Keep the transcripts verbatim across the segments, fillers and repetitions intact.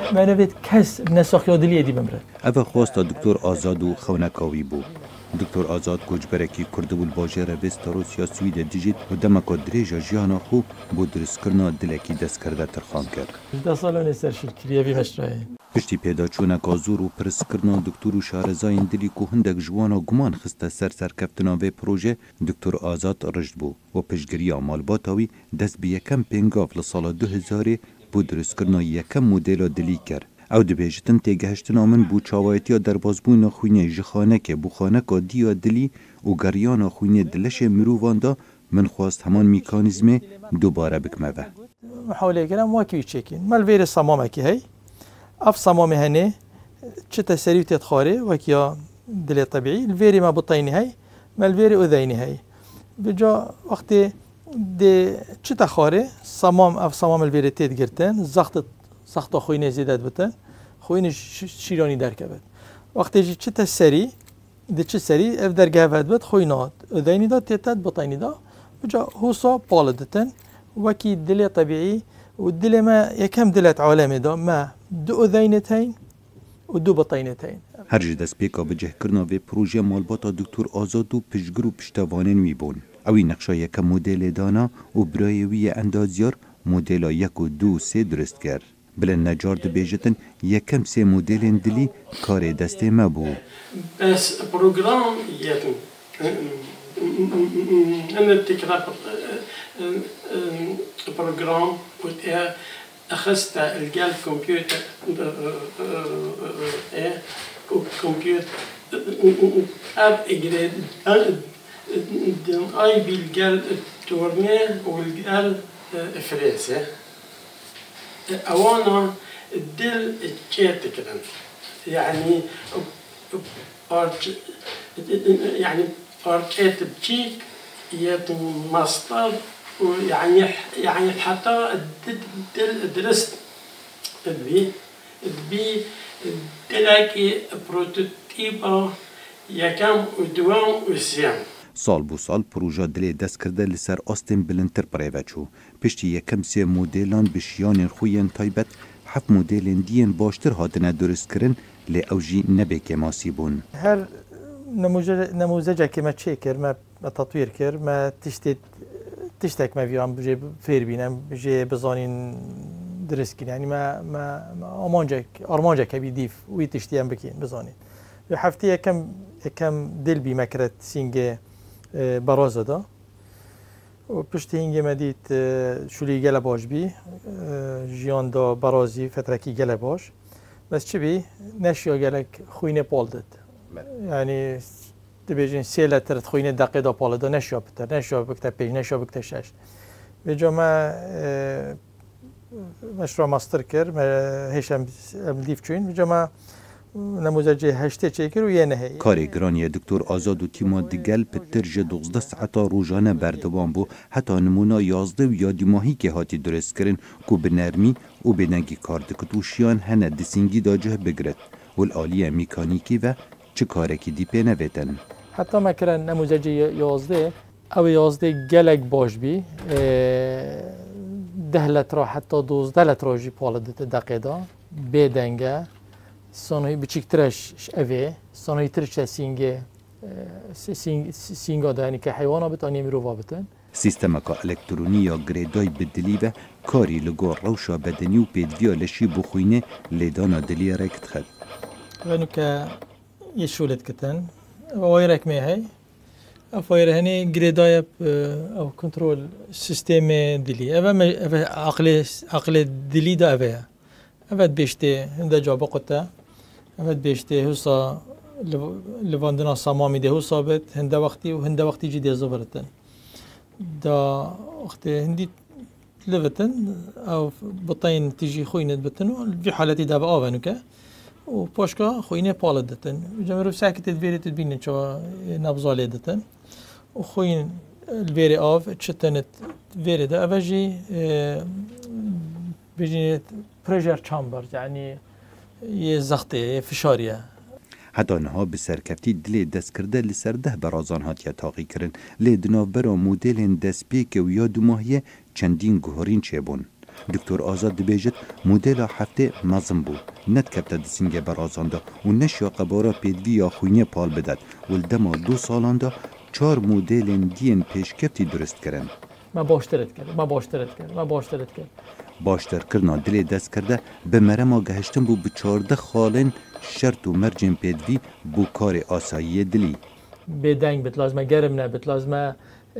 من نوید کس نساخ یادلی دی بمره. اوه خواستا دکتر آزاد و خونکاوی بود. دکتر آزاد کوچبرکی کرده بود باجر وست روسیا سوید دیجیت و دمکا دریجا جیانا خو بود درست کرنا دلکی دست کرده ترخان کرد. ده سالانه سرشکریه بی مشروعه. پشتی پیدا چونکا زور و پرس کرنا دکتر و شارزاین دلی که هندک جوانا گمان خسته سر سرکفتنا به پروژه دکتر آزاد رشد بود و پشگری آمال باتاوی دست به یکم پنگاف لسال دو هزار بود درست کرنا یکم مدل دلی کرد. او دبیجتن تگهشتن آمن بو چاوایتی در بازبوین خوینه جخانه که بو خانه که دیا دلی و گریان خوینه دلش مروواندا من خواست همان میکانیزم دوباره بکمه و محاوله کنم واکی چکین مال ویر صمامه که هی اف صمامه هنه چه تسریو تتخاره وکیا دل طبیعی الویری ما بطینی هی مال ویری اذینی هی بجا وقتی ده چه تخاره صمام اف صمام الویری تید گرتن زخت سخت خوینه زیادت بتن خوینه شیرانی درکبد وقتی چه تسری ده چه سری اف درگه ود بد خوینات اذینی دا تیتت بطینی دا بجا حوصا بالدتن وکی دل طبیعی و دل ما یکم دلت عالمه دا ما دو اذینتین و دو بطینتین هر جد از پیکا بجه کرنا و پروژه مالباتا دکتر آزاد و پشگر و پشتوانین میبون اوی نقشه یکم مدل دانا و برای وی اندازیار مدل یک و دو سه درست کرد بلن نجار دبیجتن یکم سه مدل دلی کار دسته ما بو بس پروگرام یکم انا تكرار بروجرام كنت اخذت الجال كمبيوتر كمبيوتر اب اجريد اي بالجال تورني والجال فرنسا اوانا الدل تشيت كده يعني يعني أركيت بتشيك ياتو ماستر ويعني يعني حتى درست بي بي تلاقي بروتوتيبا يكام ودوام وسيام سال بو سال پروژه دلی دست کرده لسر آستین بلندتر پریوه چو پشتی یکم سه مدلان بشیان خوین تایبت هفت مدلین دیین باشتر هاتنه درست کرن لی اوجی نبه که ماسی بون هر نموذج نموذج که ما چه کرد ما تطویر کرد ما تشتت تشتک ما بیام بجه فیر بینم بجه بزانین درست کنی یعنی ما ما آمانجا آرمانجا که بیدیف وی تشتیم بکین بزانین به هفته یکم یکم دل بی مکرت سینگ برازه دا و پشت هنگی مدید شولی گله باش بی جیان دا برازی فترکی گله باش بس چه بی نشیا گلک خوینه پالدد یعنی دبیجین سیل ترت خوینه دقیقه دا پالده نشیا بتر نشیا بکتر پیش نشیا بکتر شش به جا ما مشروع ماستر کرد هیچ هم لیف چوین به جا ما نموذج هشته چه کرد و یه نهی کارگرانی دکتر آزاد و تیما دیگل پترج دوزده ساعتا روزانه بردوام بو حتی نمونه یازده و یادی ماهی که هاتی درست کرن که به نرمی و به نگی کار دکتوشیان هنه دسینگی دا جه بگرد و الآلیه میکانیکی و چه کارکی دی پی نویتن حتی ما کرن نموذج یازده او یازده گلک باش بی ده لتر حتی دوزده لتر جی پالدت دقیقه بدنگه سانوی بچیکترش اوه سانوی ترش سینگه سینگا دانی که حیوانا بتانی میرو بتن سیستم که الکترونی یا گریدای بدلی و کاری لگو روشا بدنی و پیدویا لشی بخوینه لیدانا دلی رکت خد ونو که یه شولت کتن و وایرک می هی افایر هنی گریدای او کنترل سیستم دلی اوه عقل عقل دلی دا اوه اوه بیشته هنده جا بقطه اوه بیشته حسا لواندنا سامامی ده حسا بد هنده وقتی و هنده وقتی جی دیزا برتن دا وقتی هندی لفتن او بطین تیجی خویند بتن و في حالتی دا با آونو که و پاشکا خوینه پالد دتن جمعرو ساکت الویری تدبینن چوا نبضالی دتن و خوین الویری آف چتنت ویری دا اوجی بجینت پرژر چامبر یعنی یه زخته یه فشاریه حتی آنها به سرکفتی دل دست کرده لسر ده برازان هاتیا تاقی کرن لی دناو برا مدل دست پیک و یا دو ماهیه چندین گوهرین چه بون دکتور آزاد دبیجت مدل هفته مزم بود ند کبت دسینگ برازانده و نشیا قبارا پیدوی یا خوینه پال بدد ولدما دو سالانده چهار مدل دیین پیشکفتی درست کردن. ما باشترت کرد ما باشترت کرد ما باشترت کرد باشتر کردن دل دست کرده به مرما گهشتن بو به چارده خالن شرط و مرجن پیدوی بو کار آسایی دلی بدنگ بت لازمه گرم نه بت لازمه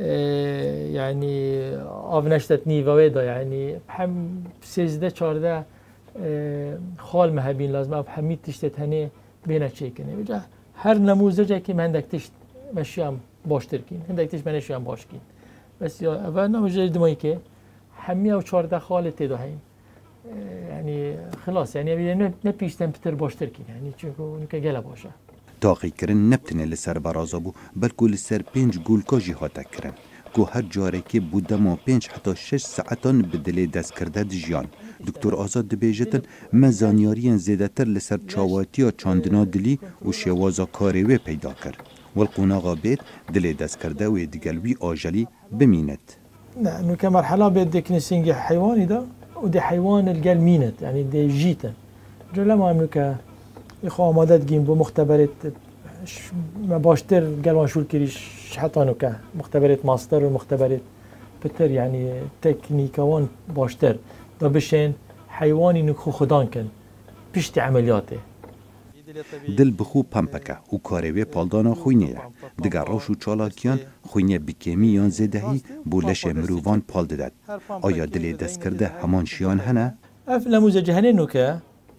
يعني آفنشتت نیوه دا يعني هم سیزده چارده خال مهبین لازمه او همید تشتت هنه بینه چه کنه بجا هر نموزجه که من هندک تشت مشیام باشتر کین هندک تشت منشیام باش کین بس یا اول نموزجه دمایی که همی او چارده خال تیدا هین يعني خلاص يعني نه پیشتن پتر باشتر کین يعني چونکه اون که گله باشه تاقی کرن نبتنه لسر برازا بو بلکو لسر پنج گولکا جیهاتا کرن که هر جاره که بودما پنج حتی شش ساعتان به دل دست کرده دجیان دکتر آزاد دبیجتن مزانیارین زیده تر لسر چاواتی چاندنا دلی و شوازا کاریوه پیدا کرد والقناغا بیت دل دست کرده و دگلوی آجلی بمینت نه نو که مرحله بید دکنسینگ حیوانی دا و دی حیوان الگل مینت يعني دی جیتن جلا ما هم که يخو آمادت گیم بو مختبرت ما باشتر قلوان شول كريش حتى كه مختبرت ماستر و مختبرت بتر يعني تكنيكوان باشتر دا بشين حيواني نكو خدان كن بيشت عملياته دل بخو پمپکه و کاروی پالدانا خوینه دگر روش و چالاکیان خوینه بکیمی یان زدهی بولش مروان پال ددد آیا دل دست کرده همان شیان هنه؟ اف نموزج هنه نوکه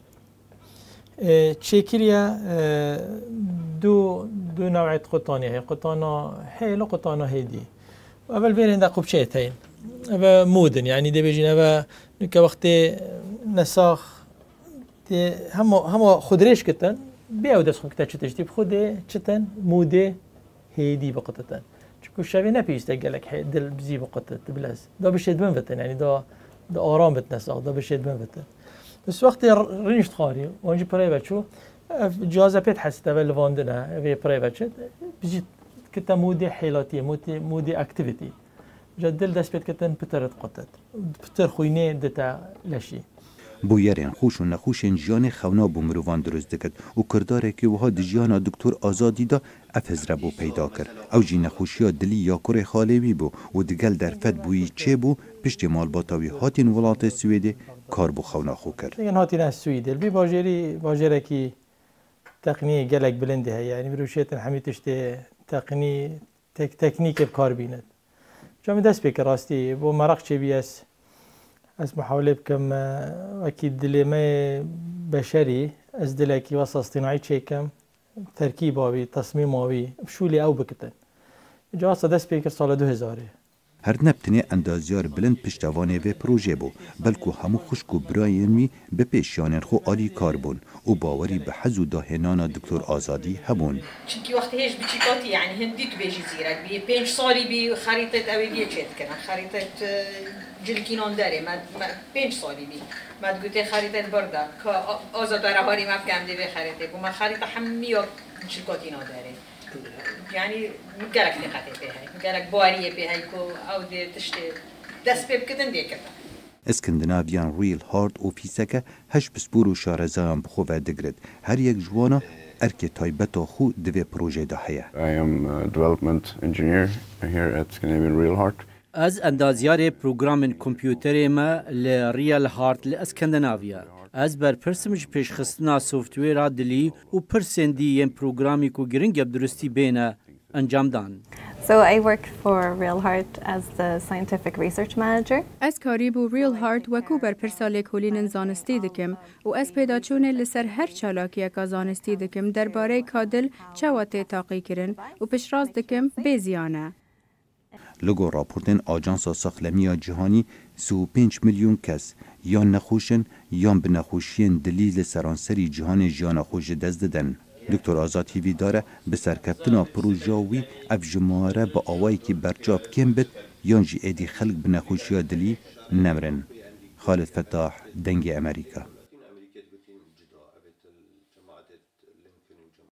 تشيكيريا دو دو نوعية قطانية هي قطانة حيل وقطانة هيدي أول بين عندك قبشتين أبا مودن يعني ده بيجين أبا نك وقت نساخ هم هم خدريش كتن بيعود اسخن كتر شتشتي بخده شتن موده هيدي بقطتن شكو شافي نبيست قالك حي دل بزي بقطت بلاس ده بشد بن فتن يعني ده ده آرام بتنساخ ده بشد بن فتن بس وقتی رنجت خاری اونجا پرایوت شو جازه پیت هست اول واندنه وی پرایوت شد بجید کتا مودی حیلاتی مودی مودی اکتیویتی جدل دست پیت کتن پترت قطت پتر خوینه دتا لشی بویرین خوش و نخوشین جیان خونا بو مروان درست دکد و کرداره که وها دجیانا دکتر آزادی دا افزره بو پیدا کرد او جی نخوشیا دلی یا کره خالوی بو و دگل در فد بوی چه بو پشت مالباتاوی هاتین ولات سویده کار بو خونا خو کرد این هاتین از سویده البی باجری باجره کی تقنیه گلک بلنده هی یعنی بروشیتن همیتشت تقنی تک تکنیک بکار بیند جامع دست بکر راستی بو مرق چه بیاس از محاوله بکم اكيد دلمه بشري از دلكي وسط اصطناعي تشيكم تركيباوي تصميماوي بشولي او بكتن جاسا دست بكر سال دو هزار هر نبتنه اندازیار بلند پشتوانه و پروژه بو بلکو همو خوشکو براینوی به پیشیانن خو آلی کار بون و باوری به حزو داهنانا دکتر آزادی هبون چونکی وقتی هیچ بچیکاتی یعنی هندی تو بیجی زیرک بی پنج سالی بی خریطت اولیه چید کنن خریطت جلکینان داره من پنج سالی بی من گوته خریطت برده که آزاد داره هاری مفکم دی به خریطه بو من خریطه همی بچیکاتی نداره يعني مقالك نقاطي فيها مقالك بواريه فيها يكو او دي تشتي دس بيب كدن دي كده اسكندنافيان ريل هارد اوفيسكه هش بسپور و شارزان بخو و دگرد هر یک جوانا ارک تایبتا خو دوی پروژه ده هيا I am a development engineer here at Scandinavian Real Heart. از اندازیار پروگرام کمپیوتری ما لریال هارت لاسکندناویا از بر پرسمج پیشخستنا سوفتویر دلی و پرسندی ین پروگرامی کو گرنگ درستی بینه انجام دان. So I work for Real Heart as the scientific research manager. از کاری بو ریل هارت وکو بر پرسال کلین زانستی دکم و از پیدا چونه لسر هر چالاکی اکا زانستی دکم درباره کادل چواته تاقی کرن و پشراز دکم بیزیانه. لگو راپورتن آجانسا ساخلمی جهانی سی و پنج میلیون کس یا نخوشن یا به نخوشین دلیل سرانسری جهان جیان خوش دست دادن. دکتر آزاد هیوی داره به سرکفتنا پروژاوی افجماره با آوائی که برچاف کم بد یا جی ایدی خلق به نخوشی دلی نمرن. خالد فتاح، دنگ امریکا.